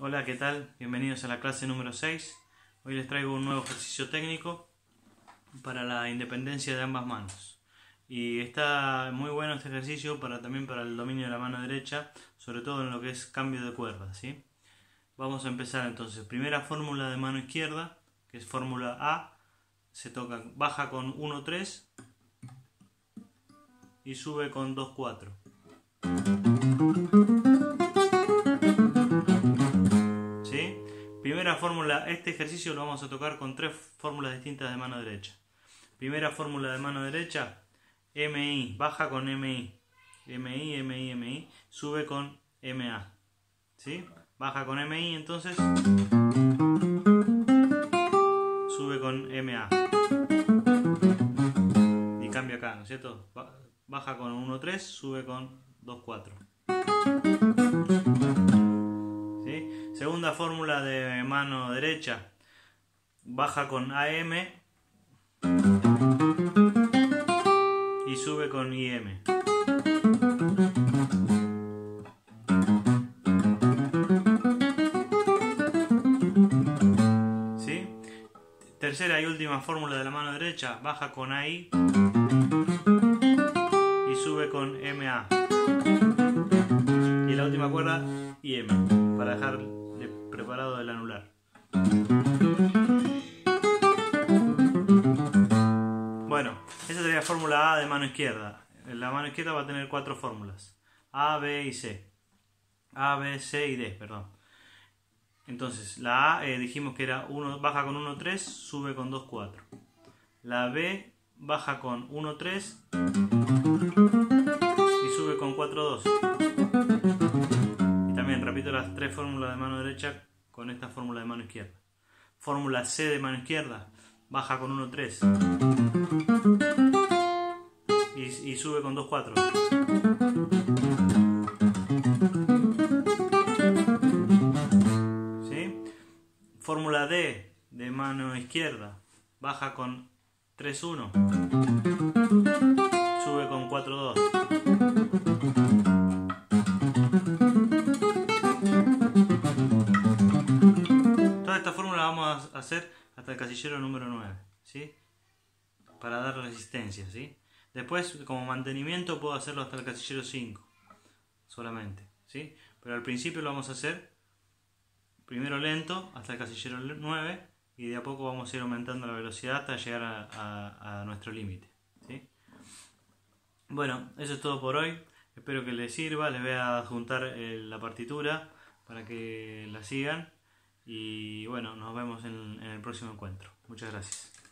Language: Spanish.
Hola, ¿qué tal? Bienvenidos a la clase número 6. Hoy les traigo un nuevo ejercicio técnico para la independencia de ambas manos. Y está muy bueno este ejercicio también para el dominio de la mano derecha, sobre todo en lo que es cambio de cuerdas, ¿sí? Vamos a empezar entonces. Primera fórmula de mano izquierda, que es fórmula A, baja con 1-3 y sube con 2-4. ¿Sí? Primera fórmula, este ejercicio lo vamos a tocar con tres fórmulas distintas de mano derecha. Primera fórmula de mano derecha, MI, baja con MI, MI, sube con MA, ¿sí? Baja con MI, entonces sube con MA y cambia acá, ¿no es cierto? Baja con 1-3, sube con 2-4. ¿Sí? Segunda fórmula de mano derecha, baja con AM y sube con IM. ¿Sí? Tercera y última fórmula de la mano derecha, baja con AI y sube con MA. Y la última cuerda, IM, para dejar preparado el anular. Bueno, esa sería la fórmula A de mano izquierda. La mano izquierda va a tener cuatro fórmulas: A, B y C. A, B, C y D, perdón. Entonces, la A dijimos que era baja con 1-3, sube con 2-4. La B baja con 1-3 y sube con 4-2. Y también repito las tres fórmulas de mano derecha con esta fórmula de mano izquierda. Fórmula C de mano izquierda, baja con 1-3 y sube con 2-4. ¿Sí? Fórmula D de mano izquierda, baja con 3-1, sube con 4-2. Toda esta fórmula la vamos a hacer hasta el casillero número 9, ¿sí? Para dar resistencia, ¿sí? Después, como mantenimiento, puedo hacerlo hasta el casillero 5 solamente, ¿sí? Pero al principio lo vamos a hacer primero lento hasta el casillero 9 y de a poco vamos a ir aumentando la velocidad hasta llegar a nuestro límite, ¿sí? Bueno, eso es todo por hoy. Espero que les sirva. Les voy a adjuntar la partitura para que la sigan. Y bueno, nos vemos en el próximo encuentro. Muchas gracias.